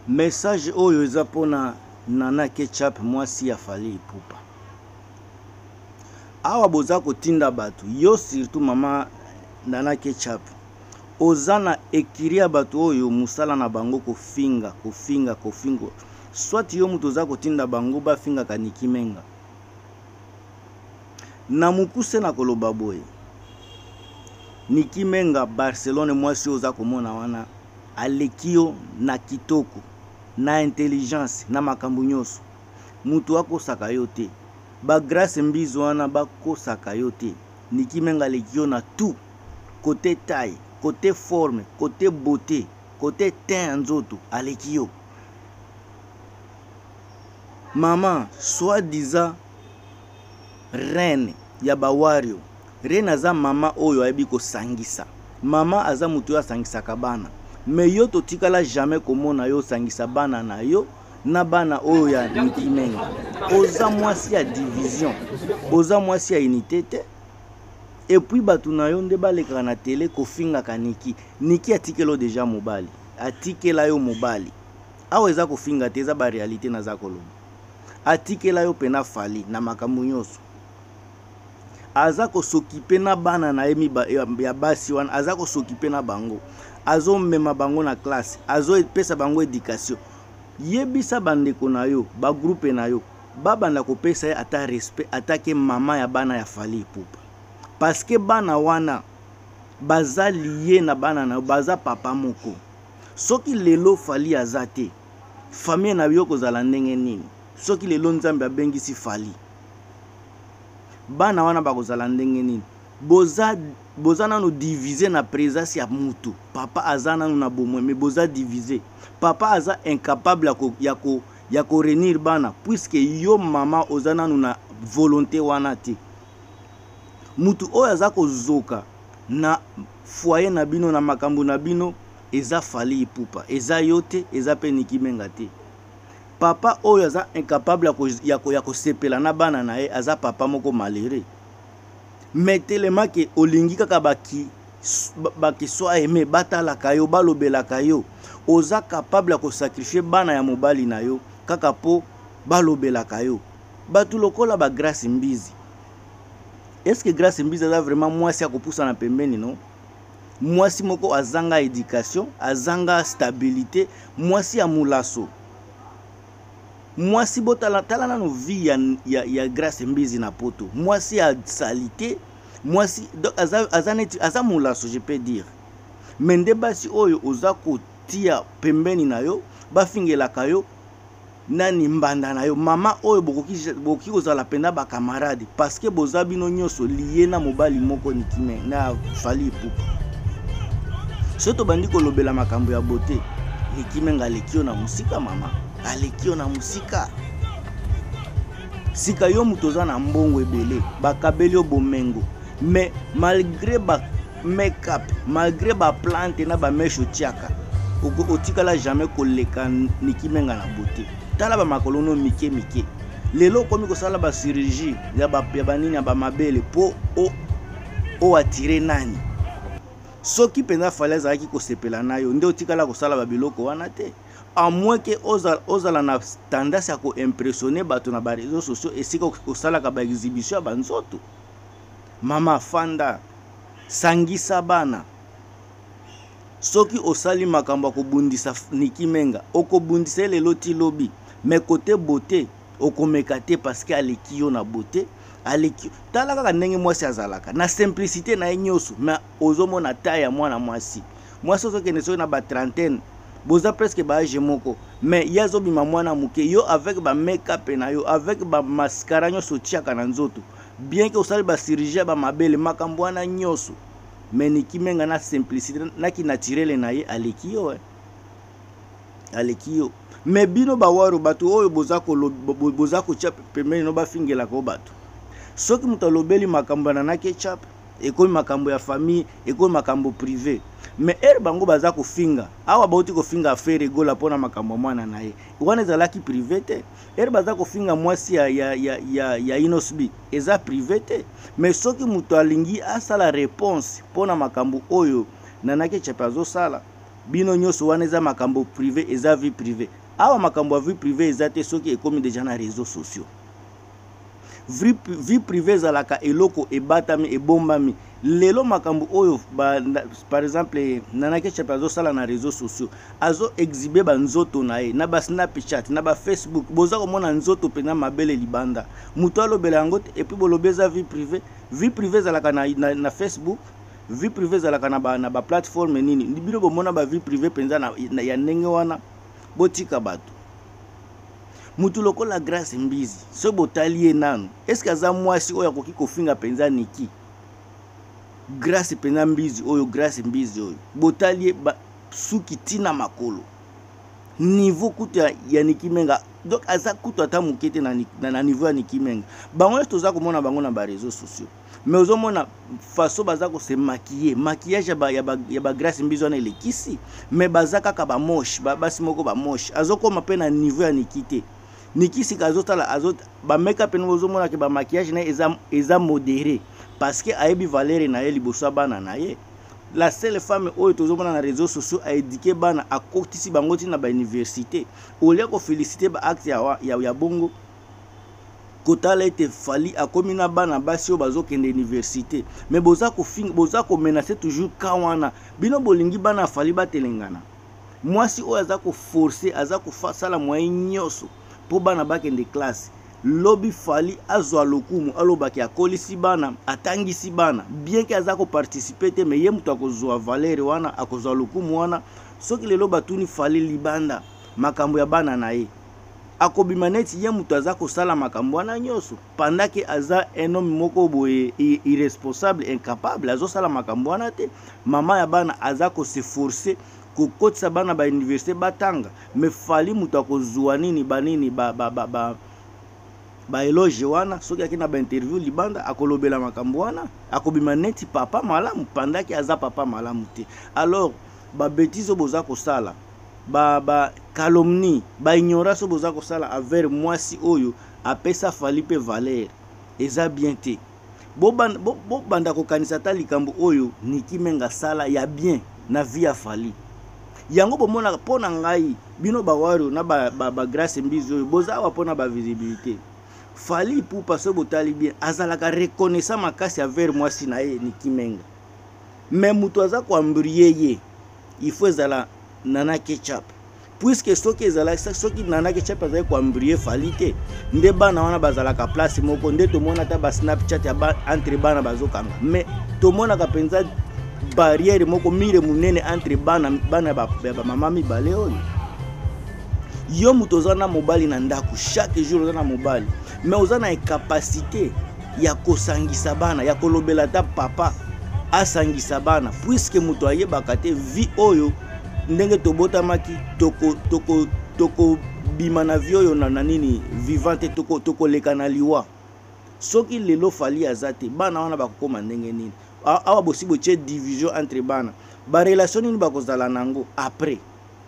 message oyo eza pona Nana Ketchup mwasi ya Fally Ipupa. Awa boza kotinda batu yo surtout mama Nana Ketchup ozana ekiria batu oyo musala na bango kofinga soit yo mutu oza kotinda bango bafinga ka Nicky Menga na mukuse na koloba boye Nicky Menga Barcelone mwasi oza komona wana alekio na kitoko na intelligence na makambo nyonso mutu akosaka yo te ba grâce mbizo wana bakosaka yo te. Nicky Menga alekio na tout, côté taille, côté forme, côté beauté, côté teint nzoto alekio. Maman soi-disant reine ya bawario, reine aza mama oyo ayebi kosangisa. Mama aza mutu ya sangisaka bana, me yo totikala jamais komona yo sangisa bana na yo na bana oyo ya Nicky Menga. Oza mwasi ya division, oza mwasi ya unité te. Et puis batu na yo nde baleka na télé kofinga ka Nicky. Nicky atikelo deja mobali, atikela yo mobali. Awa eza kofinga te, eza ba réalité na za koloba. Atikela yo pena Fally na makambo nyonso. Aza kosokipe na bana na emi ya basi wana, aza kosokipe na bango. Azo mema bango na classe, azo pesa bango éducation. Yebisa bandeko na yo, ba groupe na yo, babanda kopesa ye ata respect atake mama ya bana ya Fally Ipupa. Parce que bana wana baza lié na bana na yo, baza papa moko. Soki lelo Fally azate, famille na yo kozala ndenge nini? Soki lelo Nzambe abengisi Fally, bana wana bakozala ndenge nini? Boza nanu diviser na présence ya mutu. Papa aza nanu na bomwe, mais boza diviser. Papa aza incapable ya ko renir bana, puisque yo mama oza nanu na volonté wana te. Mutu oyo aza kozoka na foyer na bino na makambo na bino eza Fally Ipupa, eza yo te, eza pe Nicky Menga te. Papa oyo aza incapable ya kosepela na bana na ye, aza papa moko malheureux. Mais tellement que olingi kaka baki soit aimé batala kayo balobela kayo, oza capable ya sacrifier bana ya mobali na yo kaka po balobela kayo. Batu lokola ba Grâce Mbizi. Est-ce que Grâce Mbizi aza vraiment mwasi ya kopusa na pembeni non? Mwasi moko azanga éducation, azanga stabilité, mwasi ya mulaso. Mwasi botala tala na no vie ya Grâce Mbizi na poto. Mwasi ya salité, mwasi aza mulaso je peux dire. Mende basi oyo oza kotia pembeni na yo, bafingela kayo nani mbanda na yo. Mama oyo bokoki kozala penda ba camarade parce que boza bino nyonso lié na mobali moko Nicky Menga na Fally Ipupa. Soto bandi kolobela makambo ya beauté, Nicky Menga alekio na musika mama. Alekio na musika. Sika yo mutoza na mbongo ebele, bakabeli bomengo. Mais malgré ba make-up, malgré ba plante na ba mesho tiaka, otikala jamais koleka Nicky Menga na beauté. Tala ba makolono mike. Lelo komi kosala ba chirurgie ya banini ya ba mabele po o attirer nani. Soki penda Fally azalaki kosepela na yo, nde otikala kosala ba biloko wana te. À moins que ozala na tendance à impressionner bato na ba réseaux sociaux et si kosala ka ba exhibition ba nzoto. Mama fanda sangisa bana. Soki osali makambo ko bundisa Nicky Menga, okobundisa lelo ti lobi, mais côté beauté okomekate parce que alekio na beauté, alekio tala kaka ndenge mwasi azalaka na simplicité na nyoso, mais ozomona taille ya mwana mwasi. Mwasi ozokende so na ba trentaine, boza presque ba âge moko, mais yazo bima mwana muke yo avec ba make-up na yo, avec ba mascara nyoso tiaka na nzoto. Bien que osali ba chirurgie ba mabele makambo wana nyoso, mais Nicky Menga na simplicité na ki naturel na ye alekio alekio. Mais bino ba waro batu oyo boza ko tia pembeni no ba fingela ko batu. Soki mutalobeli makambo na Nana Ketchup, ekomi makambo ya famille, ekomi makambo privé. Mais bango baza ko finga, awa bauti ko finga affaire egola pona makambo mwana na ye. Wana ezalaki privé te. Baza ko finga mwasi ya Inosbi, eza privé te. Mais soki muto alingi asala réponse pona makambo oyo Nana Ketchup azo sala, bino nyonso wana eza makambo privé eza vie privée awa makambo ya vie privée eza te soki ekomi déjà na réseaux sociaux vie privée ezalaka eloko ebatami ebombami lelo makambo oyo par exemple Nana Ketchup azosala na réseaux sociaux azo exhibe banzoto na ye na ba Snapchat na ba Facebook boza komona nzoto pena mabele libanda muto alobela yango te et puis bolobeza vie privée ezalaka na Facebook vie privée ezalaka na ba plateforme nini bino bomona ba vie privée penza ya ndenge wana botika bato mutu lokola Grace Mbizi so botali ye nanu eske aza mwasi oyo akoki kofinga penza niki Grace penza Mbizi oyo Grace Mbizi oyo botali suki tina makolo niveau kutu ya Niki Menga donc aza kutu ata mukete na niveau ya Niki Menga bango toza komona bango na ba réseaux sociaux mais ozomona façon baza ko se maquillage ya ba Grace Mbizi wana elekisi mais baza kaka ba moche basi moko ba moche azokoma pe na niveau ya Nikite Niki sika azot ba make-up pe nozomona ke ba maquillage na eza modéré parce que ayebi valeur na ye liboso bana na ye la seule femme oyo tozomona na réseaux sociaux a éduqué bana akotisi bango tina ba université olia ko féliciter ba acte ya bongo kotala ete fali akomi na bana basi oyo bazokende université mais boza ko menacer toujours kawana bino bolingi bana fali batelengana mwasi oyo aza ko forcer aza ko sala moyen nyoso po bana bakende classe lobi fali azwa lokumu alobaki akolisi bana atangisi bana bien que aza ko participer te mais ye mutu akozwa valeur wana akozwa lokumu wana soki lelo batuni fali libanda makambo ya bana na ye akobima neti ye mutu aza kosala makambo wana nyonso pendant que aza un homme moko boye irresponsable incapable azosala makambo wana te mama ya bana aza ko se forcer kokotisa bana ba université batanga mais fali mutu akozwa nini banini ba eloge wana soki akina ba interview libanda akolobela makambo wana akobima neti papa malamu pendant que aza papa malamu te alors ba bêtise boza kosala ba calomnie ba ignorance boza kosala envers mwasi oyo apesa fali pe valeur eza bien te bo banda kokanisa ta likambo oyo Niki Menga sala ya bien na vie ya fali yango bomona pona ngai bino bawario na ba Grace Mbizi oyo boza wa pona ba visibilité fali pour passer botali bien azalaka reconnaissant makasi envers mwasi na ye Niki Menga mais mutu aza ko ambrier ye il faut ezala Nana Ketchup puisque soki Nana Ketchup aza ko ambrier fali te nde bana wana bazalaka place moko nde tomona ta ba Snapchat ya entre bana bazokanga mais tomona ka penza barrière moko mire munene entre bana ba mama mibale oyo yo mutu oza na mobali na ndako chaque jour oza na mobali mais oza na incapacité ya kosangisa bana ya kolobela ta papa asangisa bana puisque mutu ayebaka te vie oyo ndenge tobotamaki toko bima na vie oyo na nini vivante toko leka na liwa soki lelo fali azate bana wana bakokoma ndenge nini awa bosibo tche division entre bana ba relation nini bakozala nango après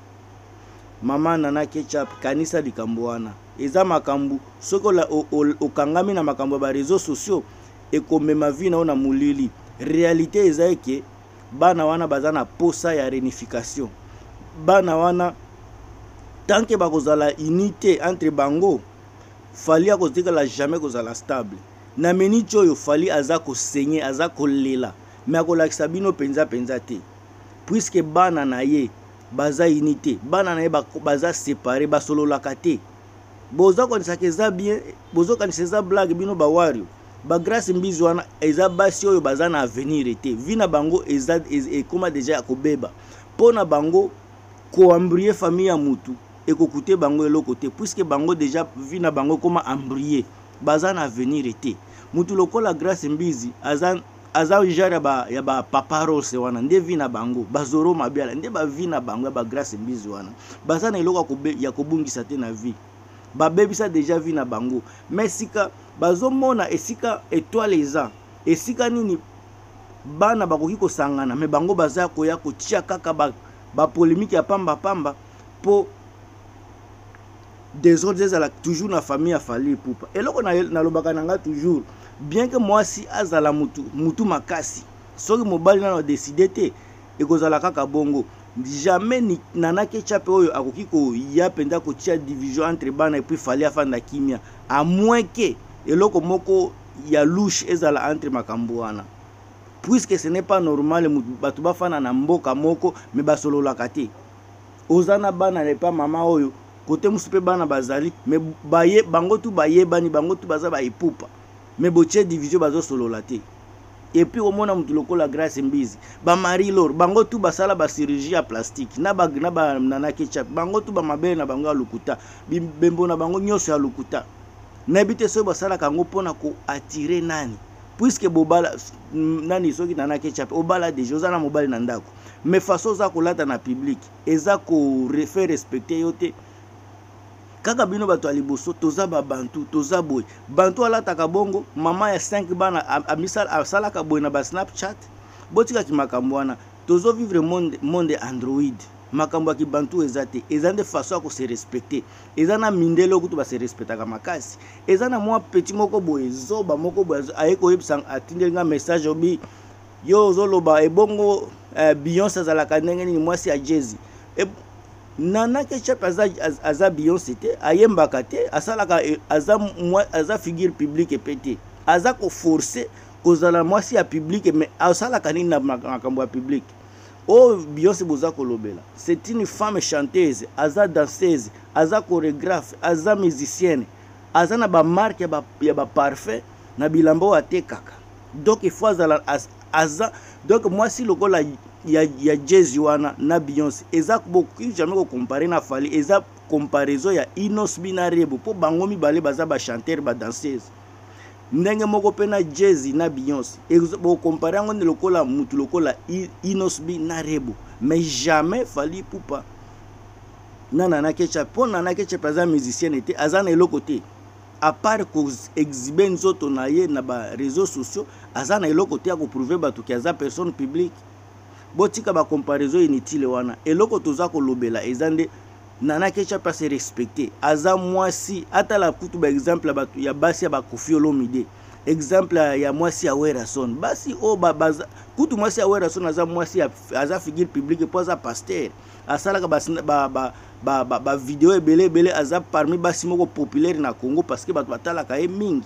mama Nana Ketchup kanisa likambo wana eza makambo soko la okangami na makambo ba réseaux sociaux ekomema vie na ona mulili réalité eza ke bana wana bazana posa ya réunification bana wana tant que bakozala unité entre bango fali akozikala jamais kozala stable na minute oyo fali aza ko saigner aza ko lela mais akolakisa bino penza te puisque bana na ye baza unité bana na ye baza séparé basololaka te boza kanisa keza bien bozo kanisa za blague bino bawario ba Grace Mbizi wana eza basi oyo baza na avenir te vina bango eza ekoma déjà akobeba pona bango ko ambrier famille ya mutu ekokute bango eloko te puisque bango déjà vina bango koma ambrier baza na avenir te mutu lokola Grace Mbizi aza genre ya ba papa rose wana nde vina bango bazoro mabiala nde ba vina bango ba Grace Mbizi wana baza na eloko ya kobungisa te na vie babebisa déjà vina bango mais sika bazomona esika étoile eza esika nini bana bakoki kosangana mais bango baza koya kotia kaka ba polémique ya pamba po des autres ezala toujours na famille ya fali pupa eloko na lobaka nanga toujours bien que mwasi azala mutu makasi soki mobali na décider te ekozala kaka bongo jamais ni Nana Ketchup oyo akoki ko ya penda ko tia division entre bana et puis fallait afanda kimia à moins que eloko moko ya louche ezala entre makambo wana, puisque ce n'est pas normal batu bafana na mboka moko me basolola kate ozana bana ne pas mama oyo côté musupe bana bazali me baye bango tu baye bani bango tu baza ba ipupa me botie division bazo solola te. Et puis au mona mutu lokola Grace Mbizi ba Marie Laure bango tu basala ba chirurgie plastique na ba Nana Ketchup bango tu ba mabele na bango lukuta bembo na bango nyoso ya lukuta na bite so basala kango pona ko attirer nani, puisque bobala nani soki Nana Ketchup obala de joza na mobile na ndako mais façon za kolata na public eza ko faire respecter yote kaka bino bato aliboso toza ba bantu toza boy bantu alataka bongo mama ya 5 bana amisala asalaka boy na ba Snapchat botika ki makambo wana tozo vivre monde Android makambo ki bantu ezate ezande façon ko se respecter ezana mindelo kutu ba se respectaka makasi ezana mwa petit moko boy zoba moko boy ayeko yebsang atindelinga message obi yo zoloba ebongo Beyoncé azalaka ndenge ni mwasi ya Jay-Z Nana Ketchup aza Beyoncé te ayembaka te asalaka aza figure publique pété aza ko forcer kozala mwasi ya publique mais asalaka nini na makambo ya publique o Beyoncé boza kolobela c'est une femme chanteuse aza danseuse aza chorégraphe aza musicienne aza na ba marque ya ba parfum na bilambo atekaka donc il faut aza donc mwasi lokola ya Jay-Z wana na Beyoncé eza beaucoup jamais ko comparer na fali eza comparaison ya Inosbi na Rebo po bango mibale baza ba chanteur ba danseuse ndenge moko pena Jay-Z na Beyoncé bo comparer ngo lokola mutu lokola Inosbi na Rebo mais jamais fali pupa Nana Ketchup po Nana Ketchup aza musicien était aza na eloko te à part ko exhiber nzoto na ye na ba réseaux sociaux aza na eloko te ko prouver batu ki aza personne publique botika ba comparaison inutile wana eloko toza ko lobela ezande Nana Ketchup pas se respecter aza mwasi atala kutu ba exemple batu ya basi ya ba Koffi Olomide exemple ya mwasi ya Werason basi o baza kutu mwasi ya Werason aza mwasi aza figure publique po aza pasteur asala ka ba vidéo ebele aza parmi basi moko populaire na Congo parce que batu batala ka e mingi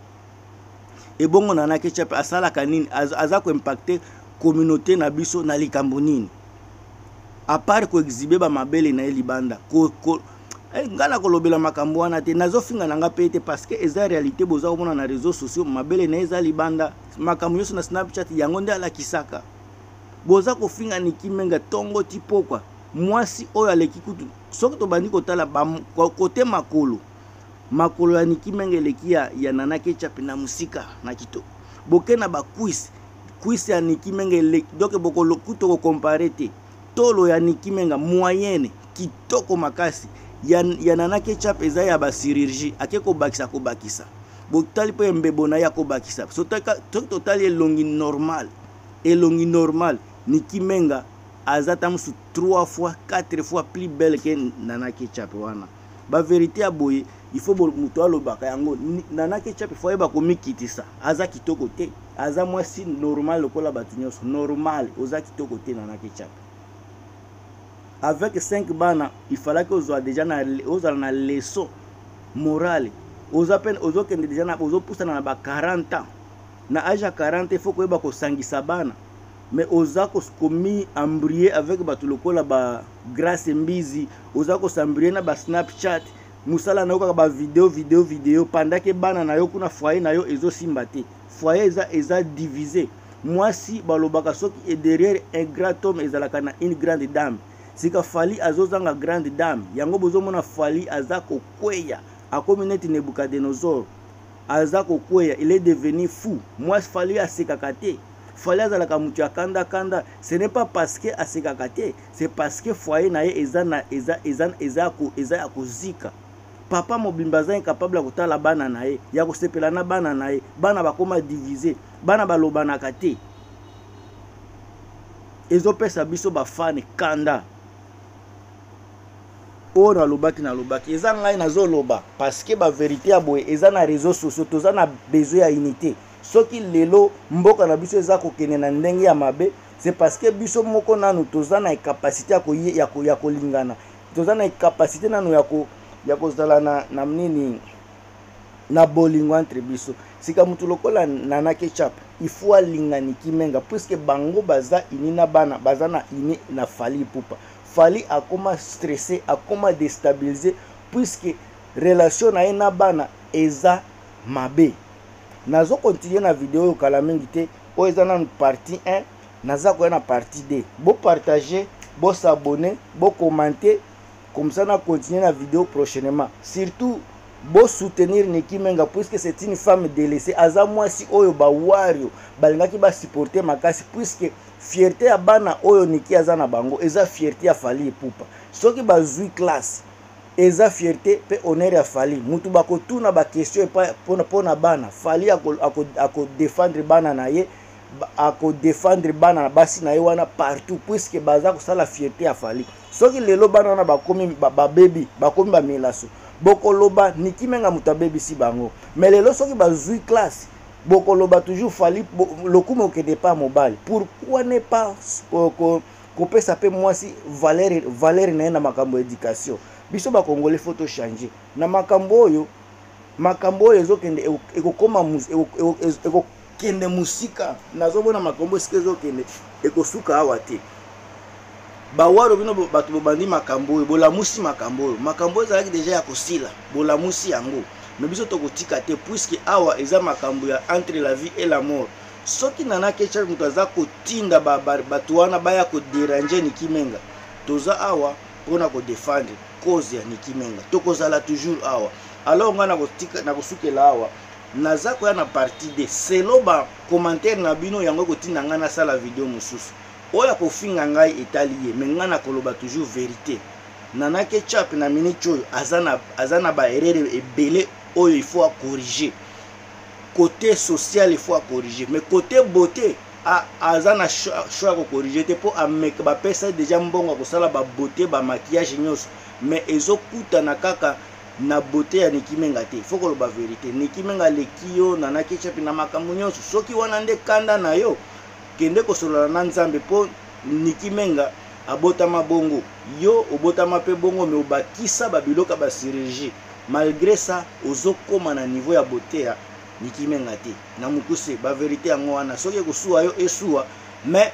e bongo Nana Ketchup asala ka nini aza ko impacter communauté na biso na likambo nini à part ko exhiber ba mabele na libanda ngala ko lobela makambo wana te nazofinga nanga pete parce que eza réalité boza komona na réseaux sociaux mabele na eza libanda makambo yoso na Snapchat yango nde ala kisaka boza ko finga nikimenga tongo tipokwa mwasi oyo aleki kutu soki to bandi ko tala kote makolo ya nikimenga leki ya Nana Ketchup na musika na kito bokena ba quiz ya nikimenga donc boko lokuto ko comparer te tolo ya nikimenga moyenne kitoko makasi ya Nana Ketchup eza ya ba chirurgie akeko bakisa botali po mbebo na ya ko bakisa so total elongi normal nikimenga azata musu 3 fois 4 fois plus belle que Nana Ketchup wana ba vérité ya boye il faut muto alobaka yango Nana Ketchup faut yeba ko mikitisa aza kitoko te aza mwasi normal lokola batu nyonso normal oza kitoko te Nana Ketchup avec 5 bana il fallait que ozo déjà na leçon morale ozo peine ozo kende déjà na ozo poussa na ba 40 ans na âge à 40 il faut ko yeba ko sangisa bana mais oza ko komi embrier avec batu lokola ba Grace Mbizi oza ko s'embrier na ba Snapchat musala na yoka ba vidéo pendant que bana na yo kuna foyer na yo ezo simba te foyer eza divisé mwasi balobaka soki et derrière un grand homme ezalaka na une grande dame sika fali azozanga grande dame yango bozomona fali azako kweya akomi neti Nebukadnezar azako kweya il est devenu fou mwasi fali asekaka te fali azalaka mutu ya kanda ce n'est pas parce que asekaka te c'est parce que foyer na ye eza ya kozika papa mobimba za incapable ko tala bana na ye ya ko sepela na bana na ye bana bakoma diviser bana balobanaka te ezopesa biso ba fan kanda o na lobaki eza ngai nazoloba parce que ba vérité ya boye eza na réseaux sociaux toza na besoin ya unité soki lelo mboka na biso eza ko kene na ndenge ya mabe c'est parce que biso moko nanu toza na capacité ya kolingana, toza na capacité nanu ya kozala na nini na bolingo entre biso. Sika mutu lokola Nana Ketchup il faut alingani Kimenga puisque bango baza ini na bana baza na ini na Fally Ipupa. Fally akoma stressé, akoma déstabilisé puisque relation na ye na bana eza mabe. Nazo continuer na vidéo kala mingi te o eza na partie 1 naza ko na partie 2. Bo partager, bo s'abonner, bo commenter comme ça na continuer la vidéo prochainement. Surtout bo soutenir Niki Menga puisque c'est une femme délaissée. Aza mwasi oyo ba wario balingaki ba supporter makasi puisque fierté ya bana oyo Niki aza na bango eza fierté ya Fally Ipupa. Soki bazui classe eza fierté pe honneur ya Fally. Mutu bako tuna ba question pona bana Fally ako défendre bana na ye, ako défendre bana basi na ye wana partout puisque baza ko sala fierté ya Fally. Soki lelo bana na bakomi ba baby bakomi ba melaso bokoloba Niki Menga muta baby si bango, mais lelo soki bazui classe bokoloba toujours Fally lokumo ke pas mobile. Pourquoi ne pas kopesa pe mwasi valeur na makambo éducation? Biso ba congolais photo changer na makambo oyo ezokende ekokoma ekokende musika nazobona makambo eske ezokende ekosuka awa te. Bawaro bino bato bobandi makambo oyo bolamusi makambo oyo ezalaki deja ya kosila bolamusi yango, mais biso tokotika te puisque awa eza makambo ya entre la vie et la mort. Soki Nana Ketchup mutu aza kotinda bato wana baya kodéranger Niki Menga, toza awa mpona kodéfendre cause ya Niki Menga, tokozala toujours awa. Alors nga na kosukela awa naza koya na partie de selo ba commentaire na bino yango kotinda nga na sala video mosusu oya kofinga ngai etali ye, mais nga na koloba toujours vérité. Nana Ketchup na minute oyo aza na ba erreur ebele oyo il faut corriger. Côté social il faut corriger, mais côté beauté aza na choix ko corriger te po ameka ba pesa déjà mbongo ko sala ba beauté ba maquillage nyonso, mais ezokuta na kaka na beauté ya Niki Menga te. Faut ko ba vérité, Niki Menga lekio Nana Ketchup na makambo nyonso soki wana nde kanda na yo kende ko solola na Nzambe po Niki Menga abotama bongo yo obotama pe bongo, mais obakisa ba biloka ba chirurgie. Malgré ça ozokoma na niveau ya beauté ya Niki Menga te. Na mukuse ba vérité yango wana soki kosuwa yo esuwa, mais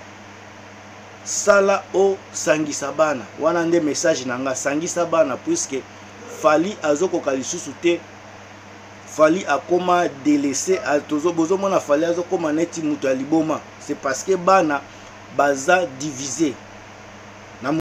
sala o sangisa bana wana nde message nanga sangisa bana puisque Fally azokoka lisusu te. Fally akoma délaissé bozomona Fally azokoma neti mutu ya liboma, c'est parce que bana baza divisé.